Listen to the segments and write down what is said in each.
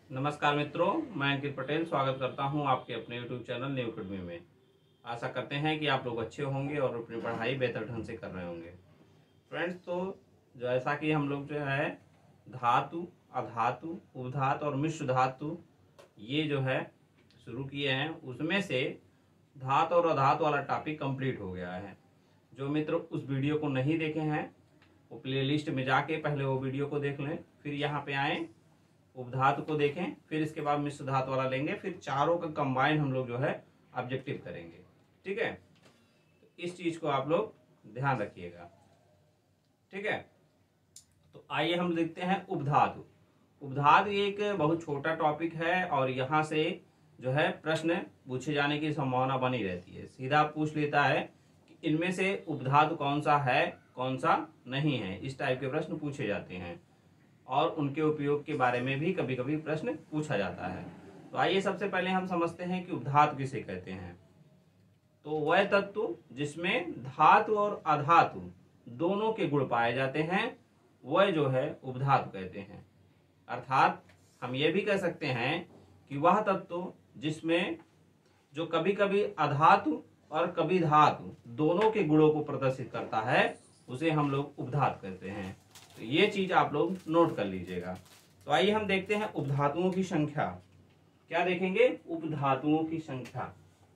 नमस्कार मित्रों, मैं अंकित पटेल स्वागत करता हूं आपके अपने YouTube चैनल न्यू अकेडमी में। आशा करते हैं कि आप लोग अच्छे होंगे और अपनी पढ़ाई बेहतर ढंग से कर रहे होंगे। फ्रेंड्स, तो जैसा कि हम लोग जो है धातु, अधातु, उपधातु और मिश्र धातु ये जो है शुरू किए हैं, उसमें से धातु और अधातु वाला टॉपिक कंप्लीट हो गया है। जो मित्र उस वीडियो को नहीं देखे हैं वो प्लेलिस्ट में जाके पहले वो वीडियो को देख लें, फिर यहाँ पे आए उपधातु को देखें, फिर इसके बाद मिश्र धातु वाला लेंगे, फिर चारों का कंबाइन हम लोग जो है ऑब्जेक्टिव करेंगे। ठीक है, तो इस चीज को आप लोग ध्यान रखिएगा। ठीक है, तो आइए हम देखते हैं उपधातु। उपधातु एक बहुत छोटा टॉपिक है और यहाँ से जो है प्रश्न पूछे जाने की संभावना बनी रहती है। सीधा पूछ लेता है कि इनमें से उपधातु कौन सा है, कौन सा नहीं है। इस टाइप के प्रश्न पूछे जाते हैं और उनके उपयोग के बारे में भी कभी कभी प्रश्न पूछा जाता है। तो आइए सबसे पहले हम समझते हैं कि उपधातु किसे कहते हैं। तो वह तत्व जिसमें धातु और अधातु दोनों के गुण पाए जाते हैं वह जो है उपधातु कहते हैं। अर्थात हम ये भी कह सकते हैं कि वह तत्व जिसमें जो कभी कभी अधातु और कभी धातु दोनों के गुणों को प्रदर्शित करता है उसे हम लोग उपधातु कहते हैं। तो ये चीज आप लोग नोट कर लीजिएगा। तो आइए हम देखते हैं उपधातुओं की संख्या। क्या देखेंगे? उपधातुओं की संख्या।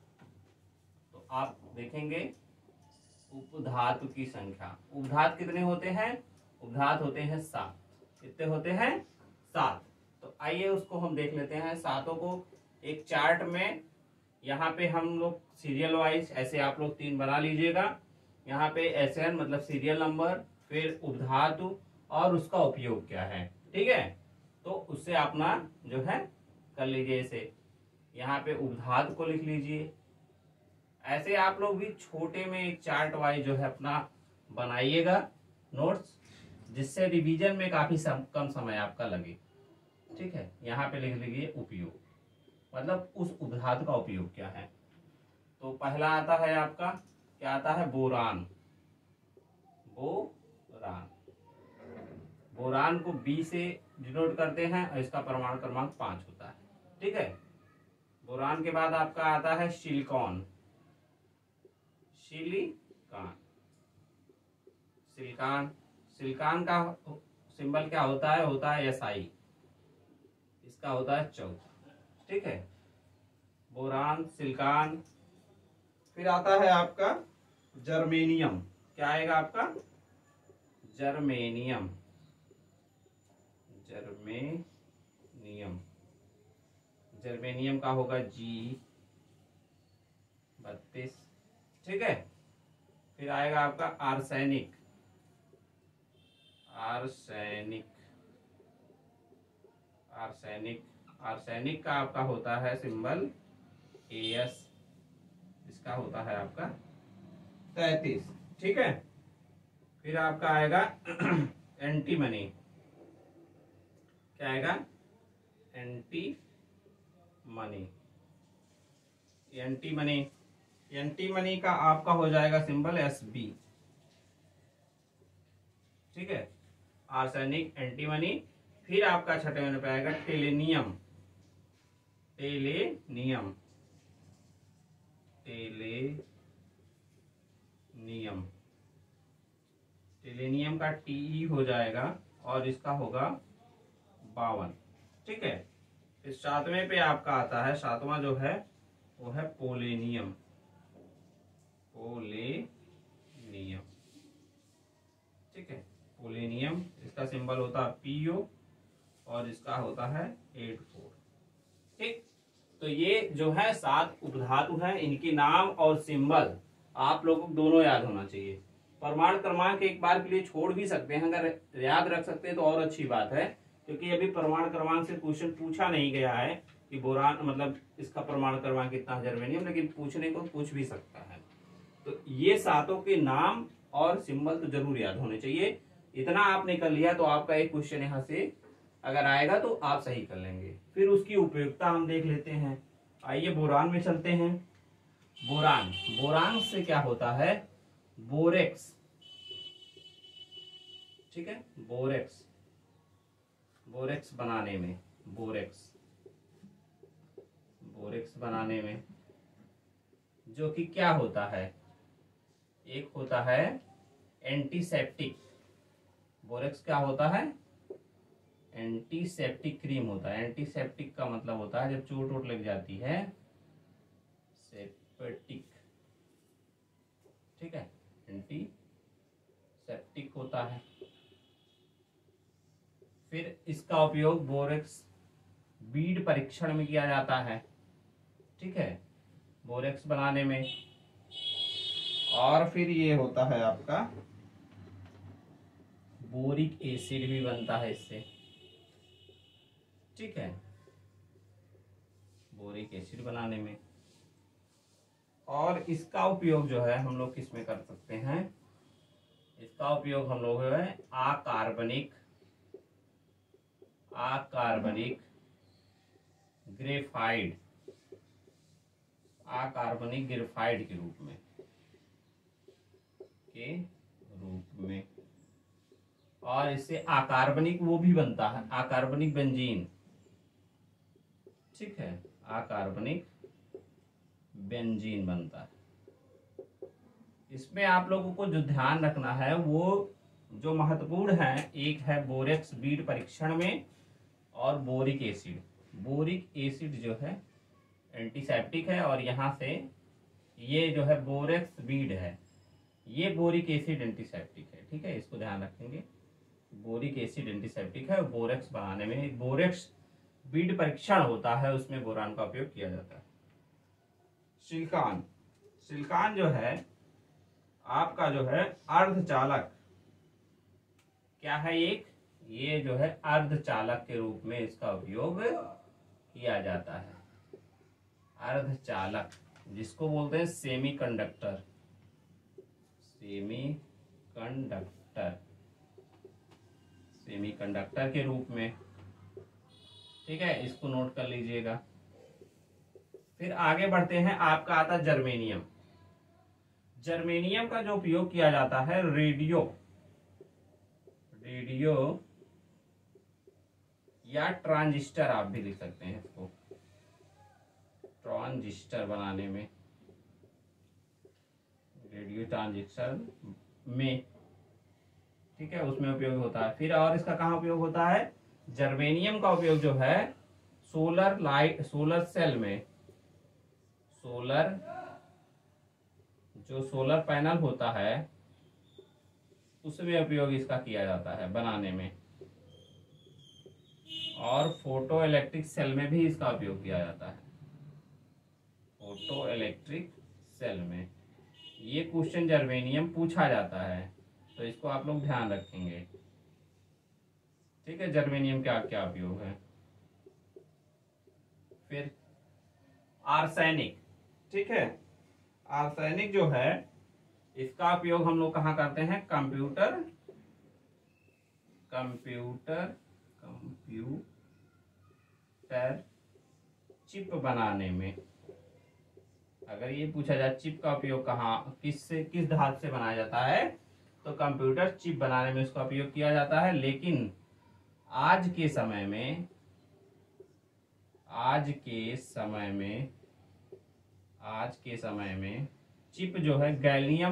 तो आप देखेंगे उपधातु की संख्या। उपधातु कितने होते हैं? उपधातु होते हैं 7। कितने होते हैं? 7। तो आइए उसको हम देख लेते हैं। सातों को एक चार्ट में यहाँ पे हम लोग सीरियल वाइज ऐसे आप लोग 3 बना लीजिएगा। यहाँ पे SN मतलब सीरियल नंबर, फिर उपधातु और उसका उपयोग क्या है। ठीक है, तो उससे अपना जो है कर लीजिए। इसे यहाँ पे उपधातु को लिख लीजिए। ऐसे आप लोग भी छोटे में एक चार्ट वाइज जो है अपना बनाइएगा नोट्स, जिससे रिवीजन में काफी कम समय आपका लगे। ठीक है, यहाँ पे लिख लीजिए उपयोग, मतलब उस उपधातु का उपयोग क्या है। तो पहला आता है आपका, क्या आता है? बोरान। बोरान, बोरान को B से डिनोट करते हैं और इसका परमाणु क्रमांक 5 होता है। ठीक है, बोरान के बाद आपका आता है सिलिकॉन। सिलिकॉन, सिलिकॉन, सिलिकॉन का सिंबल क्या होता है? होता है SI। इसका होता है 14। ठीक है, बोरान, सिलिकॉन। फिर आता है आपका जर्मेनियम। क्या आएगा आपका? जर्मेनियम। जर्मेनियम, जर्मेनियम का होगा G32। ठीक है, फिर आएगा आपका आर्सेनिक। आर्सेनिक, आर्सेनिक, आर्सेनिक का आपका होता है सिंबल AS। इसका होता है आपका 33। ठीक है, फिर आपका आएगा एंटीमनी। क्या आएगा? एंटीमनी। एंटीमनी, एंटीमनी का आपका हो जाएगा सिंबल SB। ठीक है, आर्सेनिक, एंटीमनी। फिर आपका छठे नंबर पे आएगा टेलेनियम। टेलेनियम, टेलेनियम, टेलेनियम का TE हो जाएगा और इसका होगा 52। ठीक है, फिर 7वें पे आपका आता है, 7वां जो है वो है पोलेनियम। पोलेनियम, ठीक है, पोलेनियम। इसका सिंबल होता है PO और इसका होता है 84। ठीक, तो ये जो है 7 उपधातु हैं। इनके नाम और सिंबल आप लोगों को दोनों याद होना चाहिए। परमाणु क्रमांक एक बार के लिए छोड़ भी सकते हैं, अगर याद रख सकते हैं तो और अच्छी बात है, क्योंकि अभी परमाणु क्रमांक से क्वेश्चन पूछा नहीं गया है कि बोरान मतलब इसका परमाणु क्रमांक कितना है, जर्मेनियम, लेकिन पूछने को पूछ भी सकता है। तो ये 7 के नाम और सिंबल तो जरूर याद होने चाहिए। इतना आपने कर लिया तो आपका एक क्वेश्चन यहाँ से अगर आएगा तो आप सही कर लेंगे। फिर उसकी उपयोगिता हम देख लेते हैं। आइए बोरान में चलते हैं। बोरान, बोरान से क्या होता है? बोरेक्स। ठीक है, बोरेक्स, बोरेक्स बनाने में, बोरेक्स बोरेक्स बनाने में, जो कि क्या होता है, एक होता है एंटीसेप्टिक। बोरेक्स क्या होता है, एंटीसेप्टिक क्रीम होता है। एंटीसेप्टिक का मतलब होता है जब चोट वोट लग जाती है, सेप्टिक, ठीक है, एंटीसेप्टिक होता है। फिर इसका उपयोग बोरेक्स बीड परीक्षण में किया जाता है, ठीक है, बोरेक्स बनाने में। और फिर ये होता है आपका बोरिक एसिड भी बनता है इससे, ठीक है, बोरिक एसिड बनाने में। और इसका उपयोग जो है हम लोग किस में कर सकते हैं, इसका उपयोग हम लोग है अकार्बनिक ग्रेफाइड, अकार्बनिक ग्रेफाइड के रूप में, और इससे अकार्बनिक वो भी बनता है, अकार्बनिक बेंजीन, ठीक है, अकार्बनिक बेंजीन बनता है। इसमें आप लोगों को जो ध्यान रखना है वो जो महत्वपूर्ण है, एक है बोरेक्स बीड परीक्षण में, और बोरिक एसिड। बोरिक एसिड जो है एंटीसेप्टिक है, और यहाँ से ये जो है बोरेक्स बीड है, ये बोरिक एसिड एंटीसेप्टिक है, ठीक है, इसको ध्यान रखेंगे। बोरिक एसिड एंटीसेप्टिक है, और बोरेक्स बनाने में बोरेक्स बीड परीक्षण होता है, उसमें बोरान का उपयोग किया जाता है। सिलिकॉन, सिलिकॉन जो है आपका जो है अर्धचालक, क्या है, एक ये जो है अर्धचालक के रूप में इसका उपयोग किया जाता है। अर्धचालक जिसको बोलते हैं सेमी कंडक्टर, सेमी कंडक्टर के रूप में, ठीक है, इसको नोट कर लीजिएगा। फिर आगे बढ़ते हैं, आपका आता है जर्मेनियम। जर्मेनियम का जो उपयोग किया जाता है रेडियो या ट्रांजिस्टर, आप भी लिख सकते हैं इसको, ट्रांजिस्टर बनाने में, रेडियो ट्रांजिस्टर में, ठीक है, उसमें उपयोग होता है। फिर और इसका कहाँ उपयोग होता है, जर्मेनियम का उपयोग जो है सोलर सेल में, सोलर पैनल होता है उसमें उपयोग इसका किया जाता है बनाने में, और फोटो इलेक्ट्रिक सेल में भी इसका उपयोग किया जाता है, फोटो इलेक्ट्रिक सेल में। ये क्वेश्चन जर्मेनियम पूछा जाता है, तो इसको आप लोग ध्यान रखेंगे, ठीक है, जर्मेनियम का क्या उपयोग है। फिर आर्सेनिक, ठीक है, आर्सेनिक जो है इसका उपयोग हम लोग कहाँ करते हैं, कंप्यूटर चिप बनाने में। अगर ये पूछा जाए चिप का उपयोग कहाँ, किस धातु से बनाया जाता है, तो कंप्यूटर चिप बनाने में उसका उपयोग किया जाता है। लेकिन आज के समय में चिप जो है गैलियम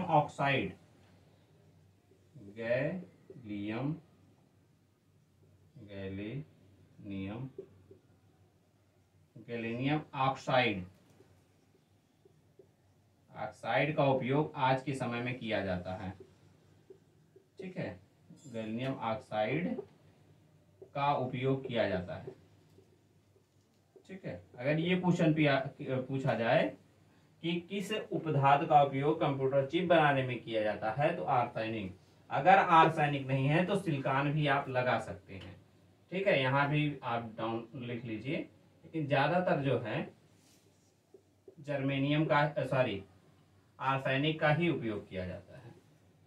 ऑक्साइड का उपयोग आज के समय में किया जाता है, ठीक है, गैलियम ऑक्साइड का उपयोग किया जाता है, ठीक है। अगर ये क्वेश्चन पूछा जाए कि किस उपधातु का उपयोग कंप्यूटर चिप बनाने में किया जाता है, तो आर्सेनिक। अगर आर्सेनिक नहीं है तो सिलिकॉन भी आप लगा सकते हैं, ठीक है, यहाँ भी आप डाउन लिख लीजिए। लेकिन ज्यादातर जो है जर्मेनियम का आर्सेनिक का ही उपयोग किया जाता है,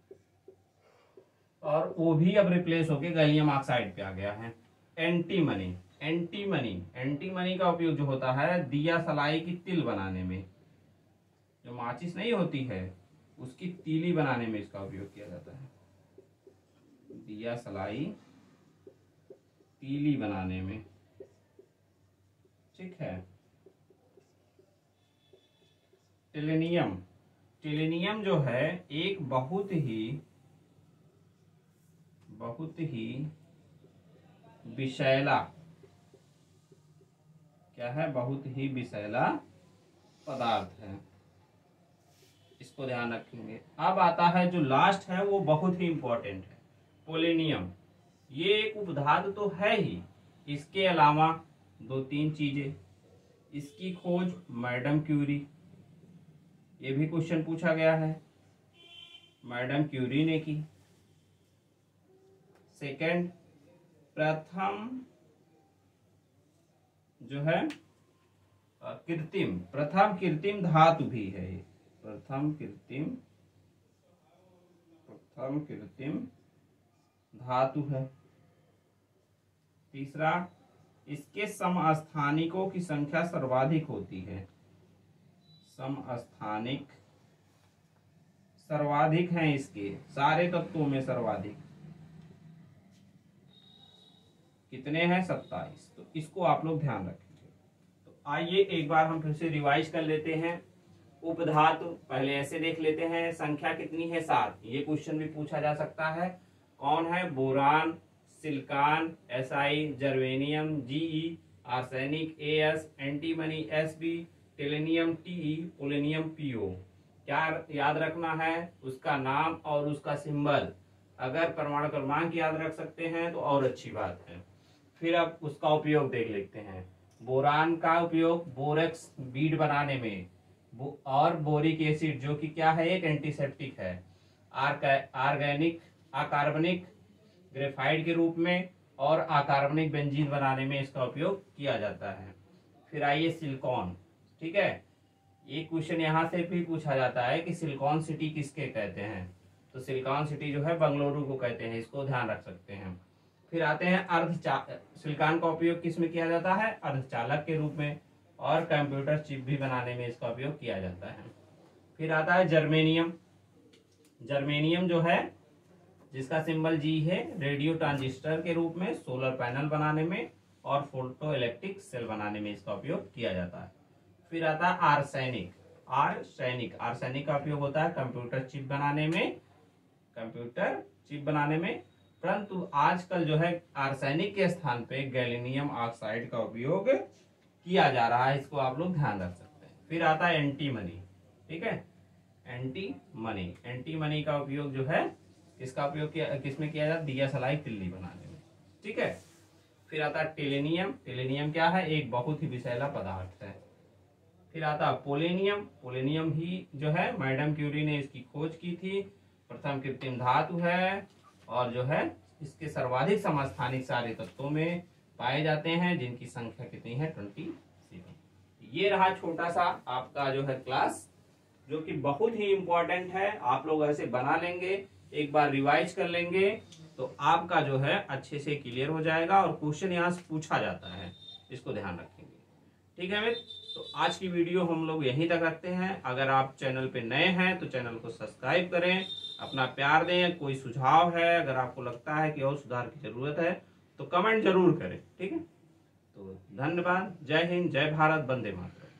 और वो भी अब रिप्लेस होके गैलियम ऑक्साइड पे आ गया है। एंटीमनी का उपयोग जो होता है दिया सलाई की तिल बनाने में, जो माचिस नहीं होती है उसकी तीली बनाने में इसका उपयोग किया जाता है, दिया सलाई तीली बनाने में, ठीक है। टेलेनियम। टेलेनियम जो है एक बहुत ही विषैला, क्या है, बहुत ही विषैला पदार्थ है, इसको ध्यान रखेंगे। अब आता है जो लास्ट है वो बहुत ही इंपॉर्टेंट है, पोलेनियम। ये एक उपधातु तो है ही, इसके अलावा 2-3 चीजें। इसकी खोज मैडम क्यूरी, ये भी क्वेश्चन पूछा गया है, मैडम क्यूरी ने की। सेकंड, प्रथम जो है प्रथम कृत्रिम धातु भी है ये, प्रथम कृत्रिम धातु है। तीसरा, इसके समस्थानिकों की संख्या सर्वाधिक होती है, समस्थानिक सर्वाधिक हैं इसके, सारे तत्वों में सर्वाधिक कितने हैं, 27। तो इसको आप लोग ध्यान रखेंगे। तो आइए एक बार हम फिर से रिवाइज कर लेते हैं। उपधातु पहले ऐसे देख लेते हैं, संख्या कितनी है, 7। ये क्वेश्चन भी पूछा जा सकता है। कौन है, boron, silicon, SI, germanium, GE, arsenic, AS, antimony, SB, tellurium, TE, polonium, PO. क्या याद रखना है, उसका नाम और उसका सिंबल। अगर परमाणु क्रमांक याद रख सकते हैं तो और अच्छी बात है। फिर अब उसका उपयोग देख लेते हैं। बोरान का उपयोग बोरेक्स बीड बनाने में, और बोरिक एसिड जो कि क्या है, एक एंटीसेप्टिक है। अकार्बनिक ग्रेफाइट के रूप में और अकार्बनिक बेंजीन बनाने में इसका उपयोग किया जाता है। फिर आइए सिलिकॉन, ठीक है। ये क्वेश्चन यहाँ से भी पूछा जाता है कि सिलिकॉन सिटी किसके कहते हैं, तो सिलिकॉन सिटी जो है बंगलुरु को कहते हैं, इसको ध्यान रख सकते हैं। फिर आते हैं सिलिकॉन का उपयोग किस में किया जाता है, अर्धचालक के रूप में, और कंप्यूटर चिप भी बनाने में इसका उपयोग किया जाता है। फिर आता है जर्मेनियम। जर्मेनियम जो है जिसका सिंबल जी है, रेडियो ट्रांजिस्टर के रूप में, सोलर पैनल बनाने में और फोटो इलेक्ट्रिक सेल बनाने में इसका उपयोग किया जाता है। फिर आता है आर्सेनिक। आर्सेनिक का उपयोग होता है कंप्यूटर चिप बनाने में, परंतु आजकल जो है आर्सेनिक के स्थान पे गैलिनियम ऑक्साइड का उपयोग किया जा रहा है, इसको आप लोग ध्यान रख सकते हैं। फिर आता है एंटीमनी, ठीक है, एंटीमनी का उपयोग जो है किसमें किया जाता है, दिया सलाई तिल्ली बनाने में, ठीक है। फिर आता है टेलेनियम क्या है, एक बहुत ही विषैला पदार्थ है। फिर आता है पोलेनियम ही जो है मैडम क्यूरी ने इसकी खोज की थी, प्रथम कृत्रिम धातु है, और जो है इसके सर्वाधिक समस्थानिक सारे तत्वों में पाए जाते हैं, जिनकी संख्या कितनी है, 27। ये रहा छोटा सा आपका जो है क्लास, जो कि बहुत ही इंपॉर्टेंट है। आप लोग ऐसे बना लेंगे, एक बार रिवाइज कर लेंगे तो आपका जो है अच्छे से क्लियर हो जाएगा, और क्वेश्चन यहाँ से पूछा जाता है, इसको ध्यान रखेंगे, ठीक है मित्र। तो आज की वीडियो हम लोग यहीं तक रखते हैं। अगर आप चैनल पे नए हैं तो चैनल को सब्सक्राइब करें, अपना प्यार दें। कोई सुझाव है, अगर आपको लगता है कि और सुधार की जरूरत है तो कमेंट जरूर करें, ठीक है। तो धन्यवाद, जय हिंद, जय भारत, वंदे मातरम।